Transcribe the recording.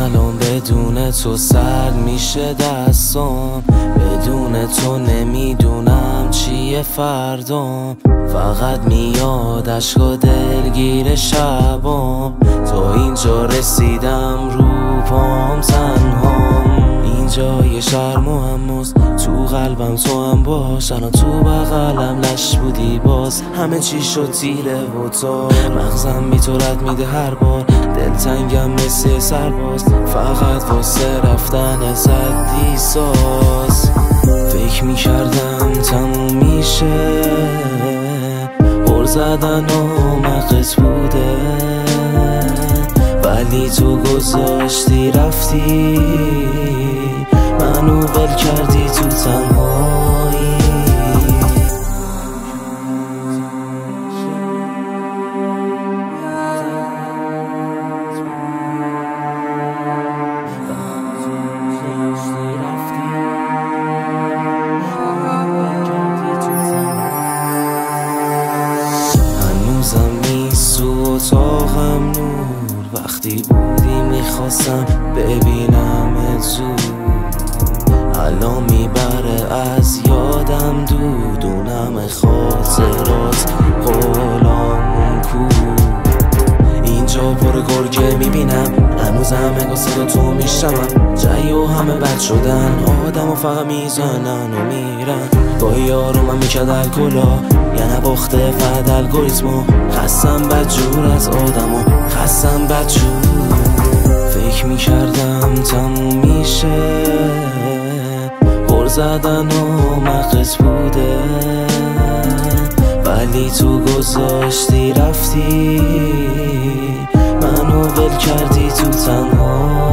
الان بدون تو سرد میشه دستام، بدون تو نمیدونم چیه فردام. فقط میاد عشقا دلگیر شبام، تا اینجا رسیدم رو پام تنهام. اینجا یه شرم و هموز، تو قلبم تو هم باش. الان تو بغلم لش بودی باز، همه چی شد تیره و تار. مغزم بی تو رد میده هر بار، دلتنگم مثل سرباز، فقط واسه رفتن زدی ساز. فکر میکردم تموم میشه، غر زدن و مقص بوده، ولی تو گذاشتی رفتی، منو ول کردی تو تنهایی. هنوزم نیست تو اتاقم نور، وقتی بودی میخواستم ببینم زود. الان میبره از یادم دودونم خاطرات قولامون کو. اینجا پر گرگه میبینم، هنوز همه گا صدا تو میشنوم. جایی و همه بد شدن، آدم و فقط میزنن و میرن. گاهی آرومم میکرد الکلا، یه نواخته فقط الگوریتمو. خستم بدجور از آدم و خستم بدجور. فکر میکردم تموم میشه، غر زدن و مقص بوده، ولی تو گذاشتی رفتی، منو ول کردی تو تنها.